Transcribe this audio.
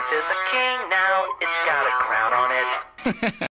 Earth is a king now, it's got a crown on it.